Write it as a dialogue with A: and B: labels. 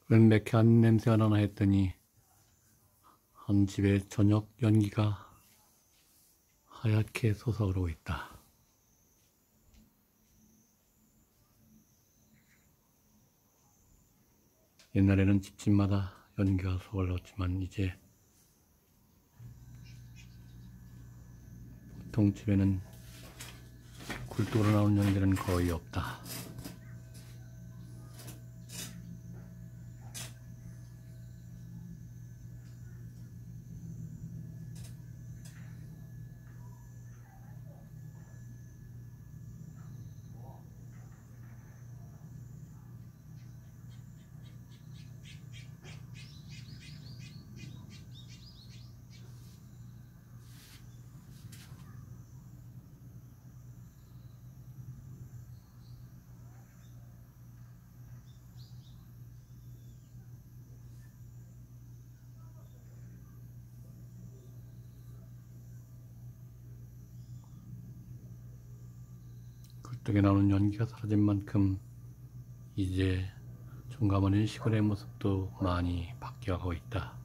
A: 웬 매캐한 냄새가 나나 했더니 한 집에 저녁 연기가 하얗게 솟아오르고 있다. 옛날에는 집집마다 연기가 솟아올랐지만 이제 보통 집에는 굴뚝으로 나오는 연기는 거의 없다. 굴뚝에 나오는 연기가 사라진 만큼 이제 종가버린 시골의 모습도 많이 바뀌어가고 있다.